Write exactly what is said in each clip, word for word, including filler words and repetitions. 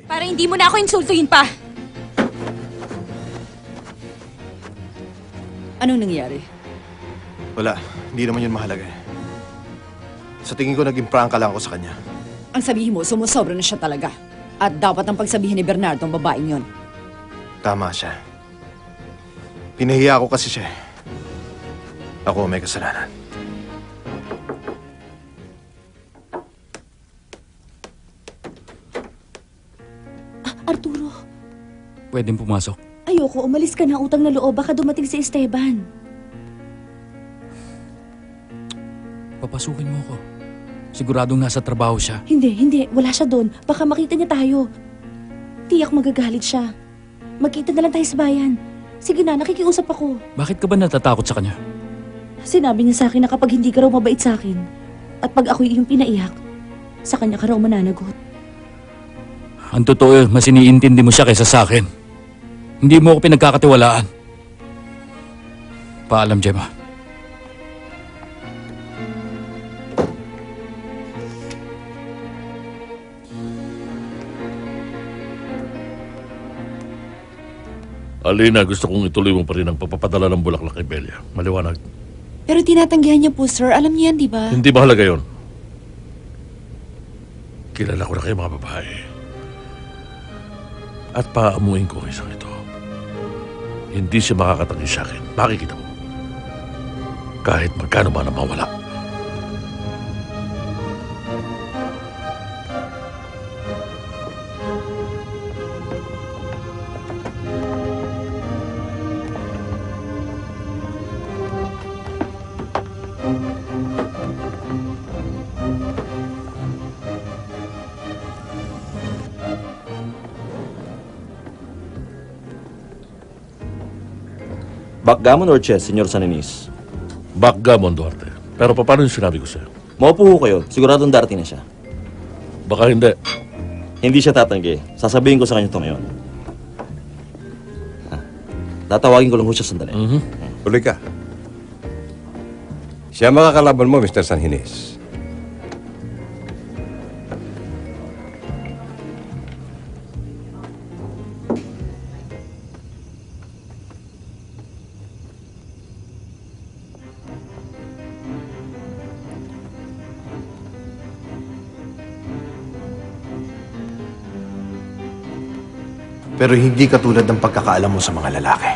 Para hindi mo na ako insultuhin pa. Anong nangyari? Wala. Hindi naman yun mahalaga eh. Sa tingin ko, naging prangka lang ako sa kanya. Ang sabihin mo, sumusobra na siya talaga. At dapat ang pagsabihin ni Bernardo ang babaeng yon. Tama siya. Pinahiya ako kasi siya. Ako may kasalanan. Ah, Arturo. Pwedeng pumasok. Ayoko, umalis ka na, utang na loob. Baka dumating si Esteban. Papasukin mo ako. Siguradong nasa trabaho siya. Hindi, hindi. Wala siya doon. Baka makita niya tayo. Tiyak magagalit siya. Magkita na lang tayo sa bayan. Sige na, nakikiusap ako. Bakit ka ba natatakot sa kanya? Sinabi niya sa akin na kapag hindi ka raw mabait sa akin, at pag ako'y iyong pinaiyak, sa kanya ka raw mananagot. Ang totoo, mas iniintindi mo siya kaysa sa akin. Hindi mo ako pinagkakatiwalaan. Paalam, Gemma. Alina, gusto kong ituloy mo pa rin ang pagpapadala ng bulaklak kay Belia. Maliwanag. Pero tinatanggihan niya po, sir. Alam niya yan, di ba? Hindi mahalaga yun. Kilala ko na kayo mga babae. At paamuin ko ang isang ito. Hindi siya makakatangi sa akin. Makikita mo. Kahit magkano man ang mawala. Backgammon or chess, Senyor Saninis? Backgammon, Duarte. Pero paano yung sinabi ko sa'yo? Maupo ho kayo. Siguradong darating na siya. Baka hindi. Hindi siya tatanggi. Sasabihin ko sa kanya ito ngayon. Ah, tatawagin ko lang ho siya sandali. Mm-hmm. Tuloy ka. Siya makakalaban mo, Mister Sanhinis. Pero hindi katulad ng pagkakaalam mo sa mga lalaki.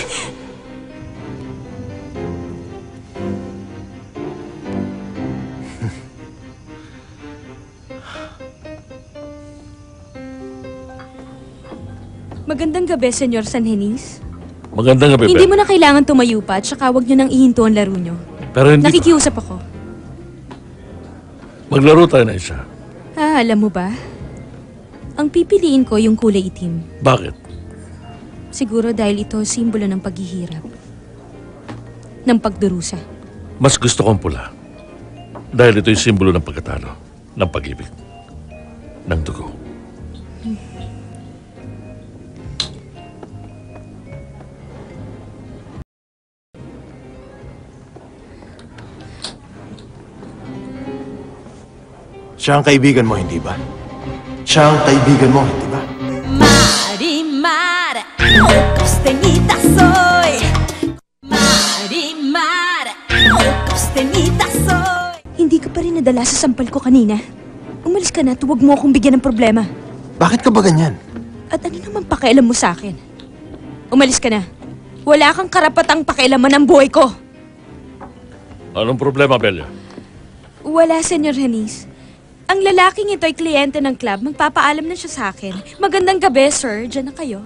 Magandang gabi, Senyor Sanhinis. Magandang gabi, Hindi Ben. mo na kailangan tumayo pa at saka huwag nyo nang ihinto ang laro nyo. Pero hindi Nakikiusap ako. Maglaro tayo na isa. Ah, alam mo ba? Ang pipiliin ko yung kulay itim. Bakit? Siguro dahil ito simbolo ng paghihirap. Ng pagdurusa. Mas gusto kong pula. Dahil ito yung simbolo ng pagkatalo, ng pag-ibig, ng dugo. Hmm. Siya ang kaibigan mo, hindi ba? Siya ang kaibigan mo, hindi ba? Marimar, costeñita soy. Marimar, costeñita soy. Hindi ka pa rin nadala sa sampal ko kanina. Umalis ka na at huwag mo akong bigyan ng problema. Bakit ka ba ganyan? At ano naman pakialam mo sa akin? Umalis ka na. Wala kang karapatang pakialaman ng buhay ko. Anong problema, Belia? Wala, Senyor Hanis. Ang lalaking ito ay kliyente ng club. Magpapaalam na siya sa akin. Magandang gabi, sir. Diyan na kayo.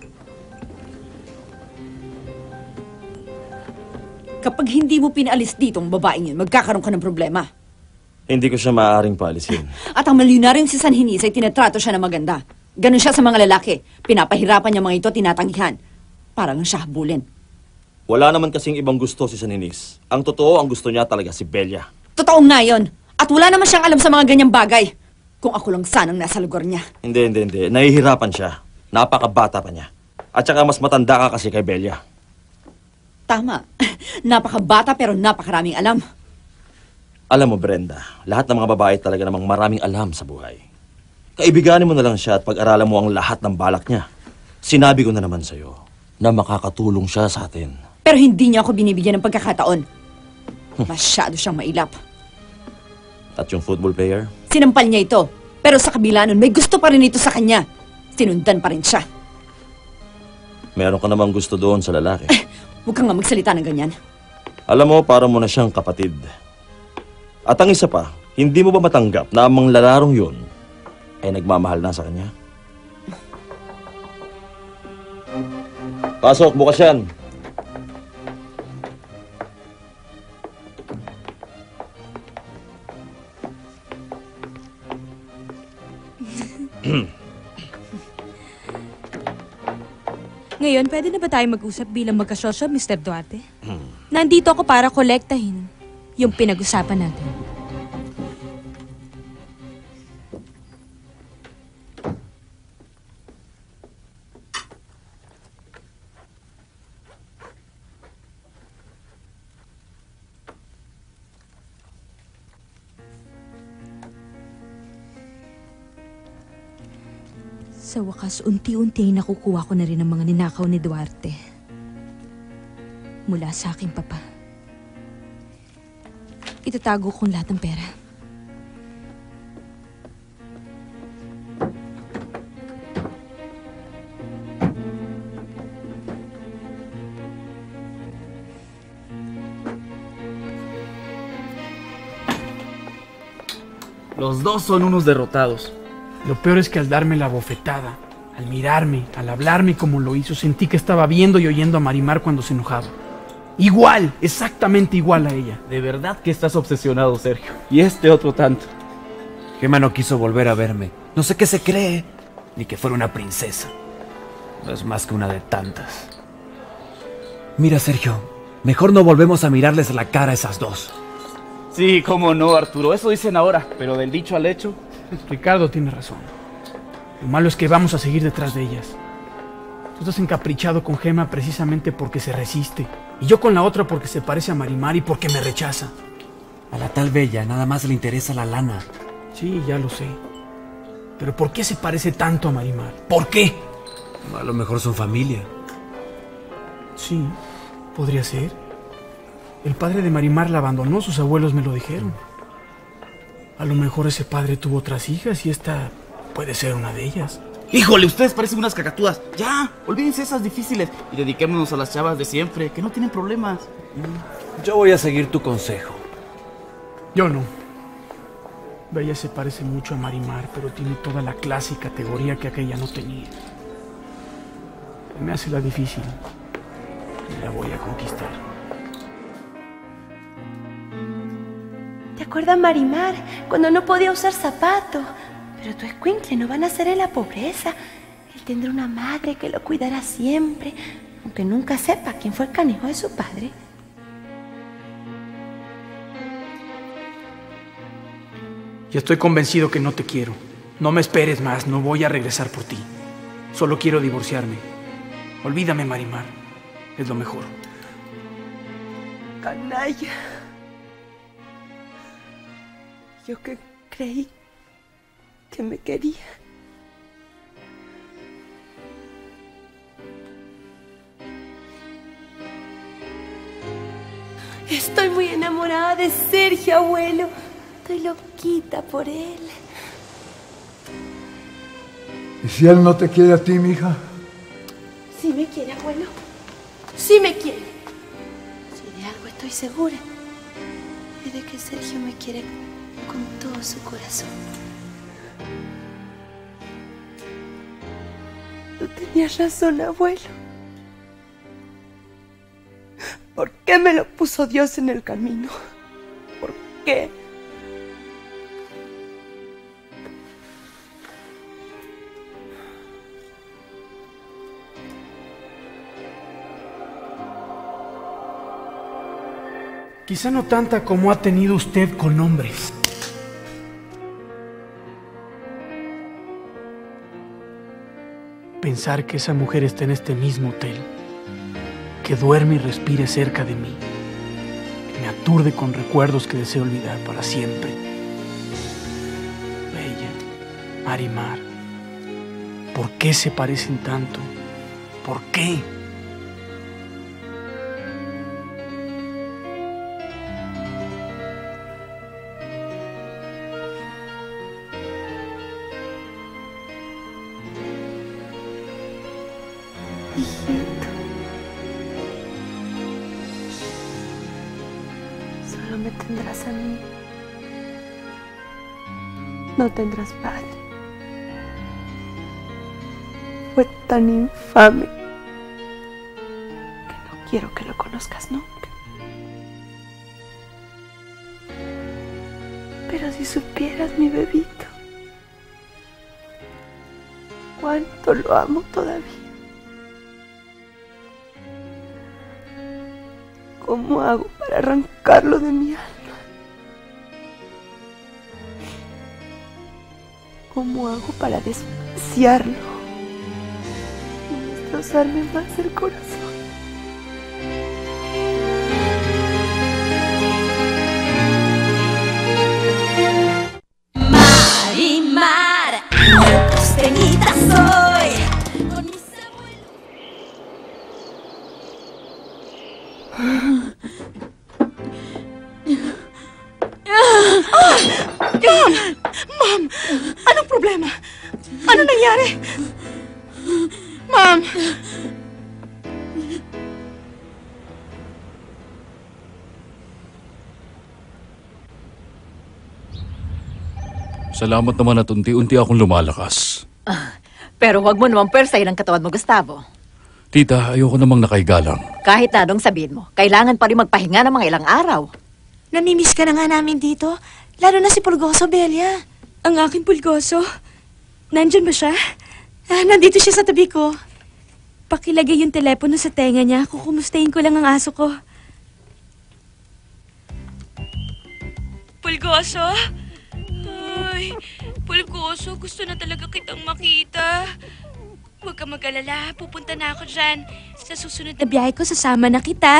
Kapag hindi mo pinaalis dito ang babaeng yun, magkakaroon ka ng problema. Hindi ko siya maaaring paalisin. At ang malyonaryong si Sanhinis ay tinatrato siya na maganda. Ganon siya sa mga lalaki. Pinapahirapan niya mga ito, tinatanggihan. Parang ang siya habulin. Wala naman kasing ibang gusto si Saninis. Ang totoo, ang gusto niya talaga si Belia. Totoo nga yun. At wala naman siyang alam sa mga ganyang bagay. Kung ako lang sanang nasa lugar niya. Hindi, hindi, hindi. Nahihirapan siya. Napakabata pa niya. At saka mas matanda ka kasi kay Belia. Tama. Napakabata pero napakaraming alam. Alam mo, Brenda, lahat ng mga babae talaga namang maraming alam sa buhay. Kaibiganin mo na lang siya at pag-aralan mo ang lahat ng balak niya. Sinabi ko na naman sa'yo na makakatulong siya sa atin. Pero hindi niya ako binibigyan ng pagkakataon. Masyado siyang mailap. At yung football player? Sinampal niya ito. Pero sa kabila nun, may gusto pa rin ito sa kanya. Sinundan pa rin siya. Meron ka namang gusto doon sa lalaki. Eh, huwag kang nga magsalita ng ganyan. Alam mo, para mo na siyang kapatid. At ang isa pa, hindi mo ba matanggap na ang mga lalarong yun ay nagmamahal na sa kanya? Pasok, bukas yan. Ngayon, pwede na ba tayo mag-usap bilang magkasosyo, Mister Duarte? Nandito ako para kolektahin yung pinag-usapan natin. Sa wakas, unti-unti ay nakukuha ko na rin ang mga ninakaw ni Duarte. Mula sa aking papa. Itatago kong lahat ng pera. Los dos son unos derrotados. Lo peor es que al darme la bofetada, al mirarme, al hablarme como lo hizo, sentí que estaba viendo y oyendo a Marimar cuando se enojaba. Igual, exactamente igual a ella. De verdad que estás obsesionado, Sergio. Y este otro tanto. Gemma no quiso volver a verme. No sé qué se cree. Ni que fuera una princesa. No es más que una de tantas. Mira, Sergio, mejor no volvemos a mirarles la cara a esas dos. Sí, cómo no, Arturo. Eso dicen ahora, pero del dicho al hecho... Ricardo tiene razón. Lo malo es que vamos a seguir detrás de ellas. Tú estás encaprichado con Gemma precisamente porque se resiste. Y yo con la otra porque se parece a Marimar y porque me rechaza. A la tal Bella nada más le interesa la lana. Sí, ya lo sé. Pero ¿por qué se parece tanto a Marimar? ¿Por qué? A lo mejor son familia. Sí, podría ser. El padre de Marimar la abandonó, sus abuelos me lo dijeron. A lo mejor ese padre tuvo otras hijas y esta puede ser una de ellas. ¡Híjole! Ustedes parecen unas cacatúas. Ya, olvídense esas difíciles y dediquémonos a las chavas de siempre, que no tienen problemas. Yo voy a seguir tu consejo. Yo no. Bella se parece mucho a Marimar, pero tiene toda la clase y categoría que aquella no tenía. Me hace la difícil y la voy a conquistar. ¿Te acuerdas, Marimar, cuando no podía usar zapatos? Pero tu escuincle no va a nacer en la pobreza. Él tendrá una madre que lo cuidará siempre, aunque nunca sepa quién fue el canijo de su padre. Y estoy convencido que no te quiero. No me esperes más, no voy a regresar por ti. Solo quiero divorciarme. Olvídame, Marimar. Es lo mejor. Canalla. Yo que creí que me quería. Estoy muy enamorada de Sergio, abuelo. Estoy loquita por él. ¿Y si él no te quiere a ti, mija? Sí me quiere, abuelo. Sí me quiere. Si de algo estoy segura, es de que Sergio me quiere con todo su corazón. Tú tenías razón, abuelo. ¿Por qué me lo puso Dios en el camino? ¿Por qué? Quizá no tanta como ha tenido usted con hombres. Pensar que esa mujer está en este mismo hotel, que duerme y respire cerca de mí, que me aturde con recuerdos que deseo olvidar para siempre. Bella, Marimar, ¿por qué se parecen tanto? ¿Por qué? Hijito, solo me tendrás a mí. No tendrás padre. Fue tan infame que no quiero que lo conozcas nunca. Pero si supieras, mi bebito, cuánto lo amo todavía. ¿Cómo hago para arrancarlo de mi alma? ¿Cómo hago para despreciarlo y destrozarme más el corazón? Marimar, costeñita soy. Con mis Ma'am! Anong problema? Ano nangyari? Ma'am! Salamat naman at unti-unti akong lumalakas. Pero huwag mo naman persahin ang katawan mo, Gustavo. Tita, ayoko namang nakaigalang. Kahit na anong sabihin mo, kailangan pa rin magpahinga ng mga ilang araw. Namimiss ka na nga namin dito. Lalo na si Pulgoso, Belia. Ang aking Pulgoso? Nandyan ba siya? Ah, nandito siya sa tabi ko. Pakilagay yung telepono sa tenga niya. Kukumustahin ko lang ang aso ko. Pulgoso? Ay, Pulgoso, gusto na talaga kitang makita. Huwag ka mag-alala, pupunta na ako dyan. Sa susunod na biyahe ko, sasama na kita.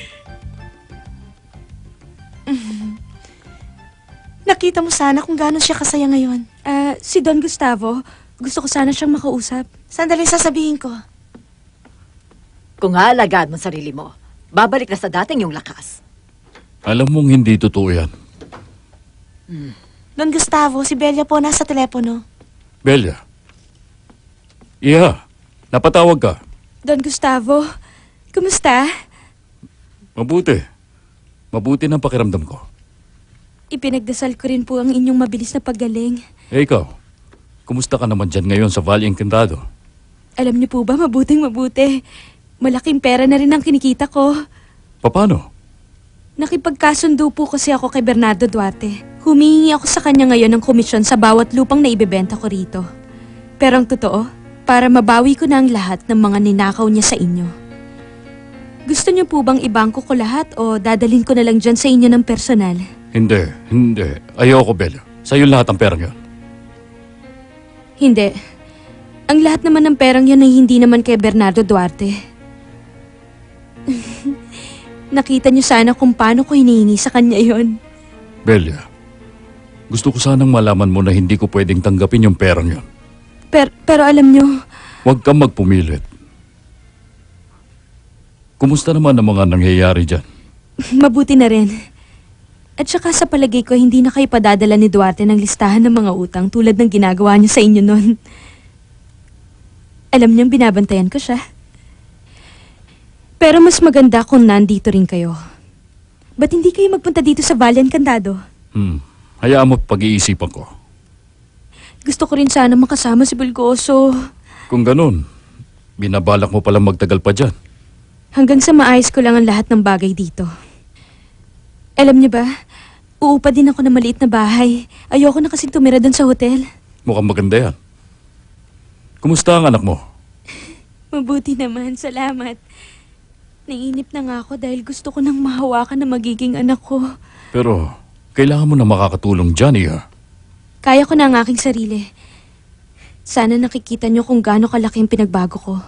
Nakita mo sana kung gaano siya kasaya ngayon. Ah, si Don Gustavo, gusto ko sana siyang makausap. Sandali sasabihin ko. Kung aalagaan mo sarili mo, babalik na sa dating yung lakas. Alam mong hindi totoo yan. Hmm. Don Gustavo, si Belia po nasa telepono. Belia. Iha, napatawag ka. Don Gustavo, kumusta? Mabuti. Mabuti ng pakiramdam ko. Ipinagdasal ko rin po ang inyong mabilis na paggaling. Eh ikaw, kumusta ka naman dyan ngayon sa Valle Encantado? Alam niyo po ba, mabuting mabuti. Malaking pera na rin ang kinikita ko. Paano? Nakipagkasundo po kasi ako kay Bernardo Duarte. Humingi ako sa kanya ngayon ng komisyon sa bawat lupang na ibebenta ko rito. Pero ang totoo, para mabawi ko na ang lahat ng mga ninakaw niya sa inyo. Gusto niyo po bang ibangko ko lahat o dadalhin ko na lang dyan sa inyo ng personal? Hindi, hindi. Ayoko, Belia. Sa'yo lahat ang perang yan. Hindi. Ang lahat naman ng perang yan ay hindi naman kay Bernardo Duarte. Nakita niyo sana kung paano ko hinihingi sa kanya yon. Belia, gusto ko sanang malaman mo na hindi ko pwedeng tanggapin yung perang yan. Per, pero alam niyo... Huwag kang magpumilit. Kumusta naman ang mga nangyayari dyan? Mabuti na rin. At saka sa palagay ko, hindi na kayo padadala ni Duarte ng listahan ng mga utang tulad ng ginagawa niyo sa inyo noon. Alam niyang binabantayan ko siya. Pero mas maganda kung nandito rin kayo. Ba't hindi kayo magpunta dito sa Valle Encantado? Hmm, hayaan mo pag-iisipan ko. Gusto ko rin sana makasama si Pulgoso. Kung ganun, binabalak mo palang magtagal pa dyan. Hanggang sa maayos ko lang ang lahat ng bagay dito. Alam niyo ba, uupa din ako ng maliit na bahay. Ayoko na kasing tumira doon sa hotel. Mukhang maganda yan. Kumusta ang anak mo? Mabuti naman, salamat. Nainip na nga ako dahil gusto ko nang mahawakan na magiging anak ko. Pero, kailangan mo na makakatulong dyan, Iha. Kaya ko na ang aking sarili. Sana nakikita niyo kung gaano kalaki ang pinagbago ko.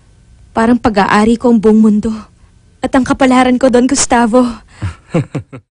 Parang pag-aari ko ang buong mundo. At ang kapalaran ko doon, Gustavo.